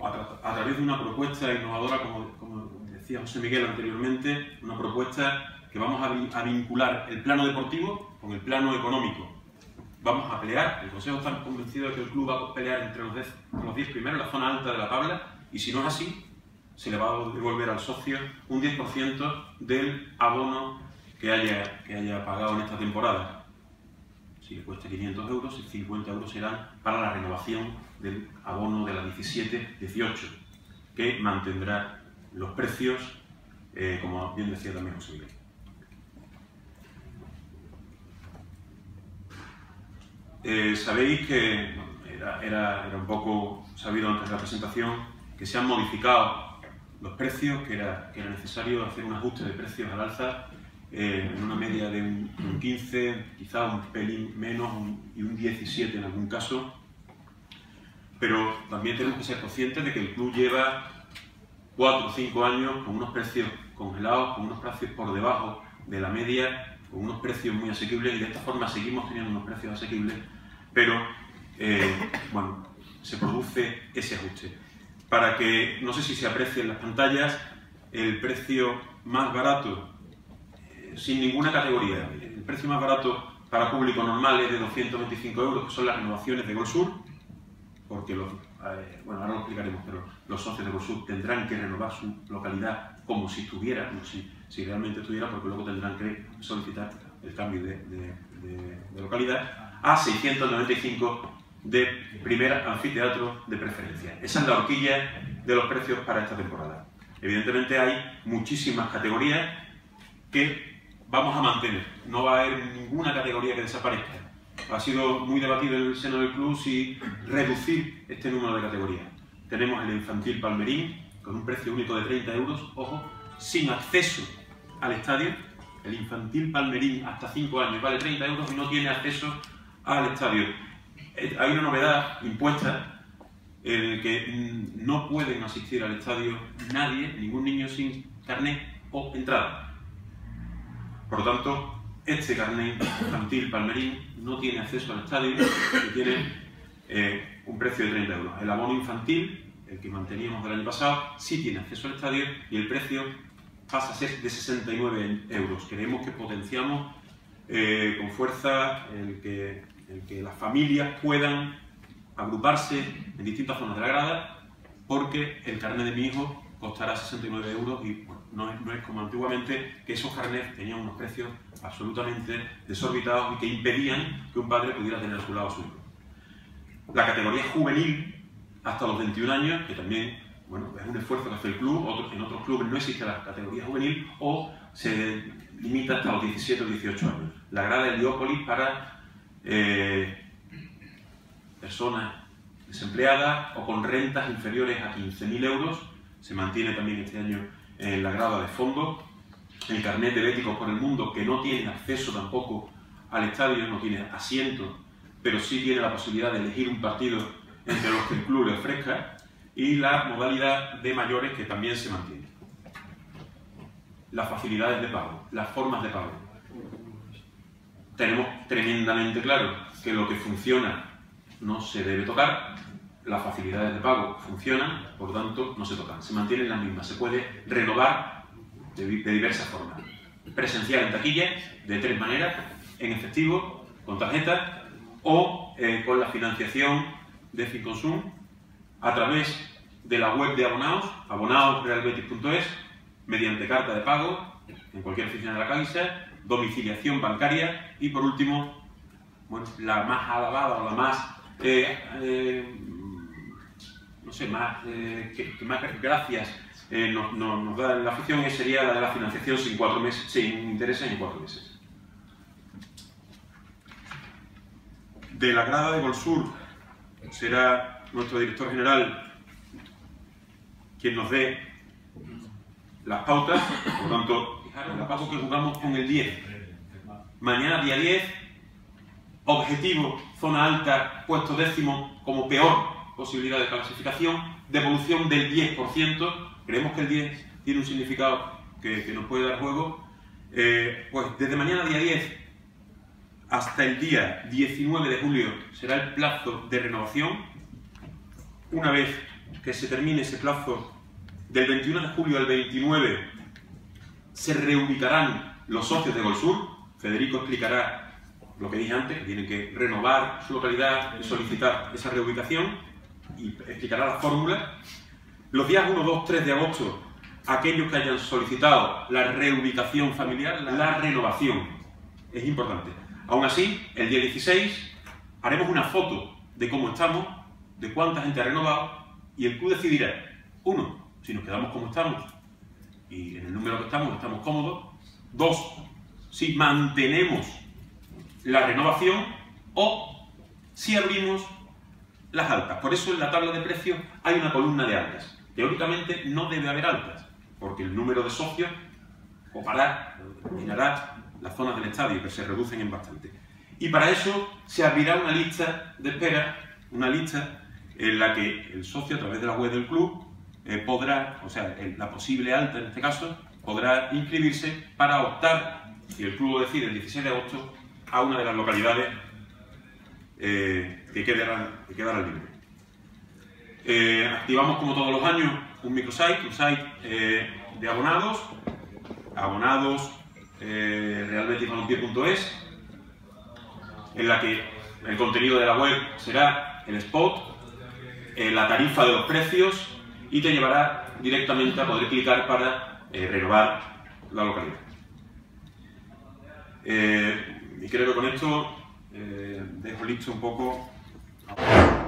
a través de una propuesta innovadora, como decía José Miguel anteriormente, una propuesta que vamos a vincular el plano deportivo con el plano económico. Vamos a pelear, el Consejo está convencido de que el club va a pelear entre los 10 primeros, la zona alta de la tabla, y si no es así, se le va a devolver al socio un 10% del abono que haya pagado en esta temporada. Si le cuesta 500 euros, 50 euros serán para la renovación del abono de la 17-18, que mantendrá los precios, como bien decía también José Miguel. Sabéis que era un poco sabido antes de la presentación que se han modificado los precios, que era necesario hacer un ajuste de precios al alza en una media de un 15, quizá un pelín menos y un 17 en algún caso. Pero también tenemos que ser conscientes de que el club lleva 4 o 5 años con unos precios congelados, con unos precios por debajo de la media, con unos precios muy asequibles, y de esta forma seguimos teniendo unos precios asequibles, pero bueno, se produce ese ajuste. Para que, no sé si se aprecia en las pantallas, el precio más barato, sin ninguna categoría, el precio más barato para público normal es de 225 euros, que son las renovaciones de GolSur, porque bueno, ahora lo explicaremos, pero los socios de GolSur tendrán que renovar su localidad como si estuviera, como si realmente estuviera, porque luego tendrán que solicitar el cambio de localidad, a 695 de primer anfiteatro de preferencia. Esa es la horquilla de los precios para esta temporada. Evidentemente hay muchísimas categorías que vamos a mantener, no va a haber ninguna categoría que desaparezca. Ha sido muy debatido en el seno del club si reducir este número de categorías. Tenemos el infantil palmerín, con un precio único de 30 euros, ojo, sin acceso al estadio. El infantil palmerín hasta 5 años vale 30 euros y no tiene acceso al estadio. Hay una novedad impuesta en el que no pueden asistir al estadio nadie, ningún niño sin carnet o entrada. Por lo tanto, este carnet infantil palmerín no tiene acceso al estadio y tiene un precio de 30 euros. El abono infantil, el que manteníamos del año pasado, sí tiene acceso al estadio y el precio pasa a ser de 69 euros. Creemos que potenciamos con fuerza el que las familias puedan agruparse en distintas zonas de la grada, porque el carnet de mi hijo costará 69 euros y bueno, no es como antiguamente, que esos carnets tenían unos precios absolutamente desorbitados y que impedían que un padre pudiera tener a su lado a su hijo. La categoría juvenil, hasta los 21 años, que también bueno, es un esfuerzo que hace el club, en otros clubes no existe la categoría juvenil o se limita hasta los 17 o 18 años. La grada de Heliópolis para personas desempleadas o con rentas inferiores a 15.000 euros, se mantiene también este año en la grada de fondo. El carnet de Béticos por el Mundo, que no tiene acceso tampoco al estadio, no tiene asiento, pero sí tiene la posibilidad de elegir un partido entre los que el club le ofrezca, y la modalidad de mayores, que también se mantiene. Las facilidades de pago, las formas de pago. Tenemos tremendamente claro que lo que funciona no se debe tocar, las facilidades de pago funcionan, por lo tanto no se tocan, se mantienen las mismas, se puede renovar de diversas formas. Presencial en taquilla, de 3 maneras, en efectivo, con tarjeta o con la financiación de Finconsum a través de la web de abonados, abonados.realbetis.es, mediante carta de pago, en cualquier oficina de la Caixa, domiciliación bancaria y, por último, bueno, la más alabada o la más, no sé, que más gracias nos da la afición, sería la de la financiación sin intereses en 4 meses. De la grada de GolSur será nuestro director general quien nos dé las pautas, por lo tanto, fijaros la pauta que jugamos con el 10. Mañana día 10, objetivo, zona alta, puesto 10º como peor posibilidad de clasificación, devolución del 10%, creemos que el 10 tiene un significado que nos puede dar juego, pues desde mañana día 10 hasta el día 19 de julio será el plazo de renovación. Una vez que se termine ese plazo del 21 de julio al 29, se reubicarán los socios de Golsur. Federico explicará lo que dije antes, que tienen que renovar su localidad y solicitar esa reubicación, y explicará la fórmula. Los días 1, 2, 3 de agosto, aquellos que hayan solicitado la reubicación familiar, la renovación, es importante. Aún así, el día 16 haremos una foto de cómo estamos, de cuánta gente ha renovado, y el club decidirá, 1, si nos quedamos como estamos y en el número que estamos cómodos; 2, si mantenemos la renovación, o si abrimos las altas. Por eso en la tabla de precios hay una columna de altas. Teóricamente no debe haber altas, porque el número de socios copará, llenará las zonas del estadio, que se reducen en bastante. Y para eso se abrirá una lista de espera, una lista en la que el socio, a través de la web del club, podrá, o sea, la posible alta en este caso, podrá inscribirse para optar, si el club lo decide el 16 de agosto, a una de las localidades que quedará libre. Activamos, como todos los años, un microsite, un site de abonados realbetisbalompié.es, en la que el contenido de la web será el spot, la tarifa de los precios, y te llevará directamente a poder clicar para renovar la localidad. Y creo que con esto dejo listo un poco.